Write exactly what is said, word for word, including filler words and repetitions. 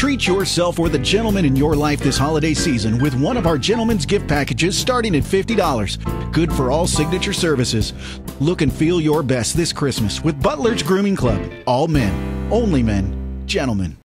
Treat yourself or the gentleman in your life this holiday season with one of our gentlemen's gift packages starting at fifty dollars. Good for all signature services. Look and feel your best this Christmas with Butlers Grooming Club. All men, only men, gentlemen.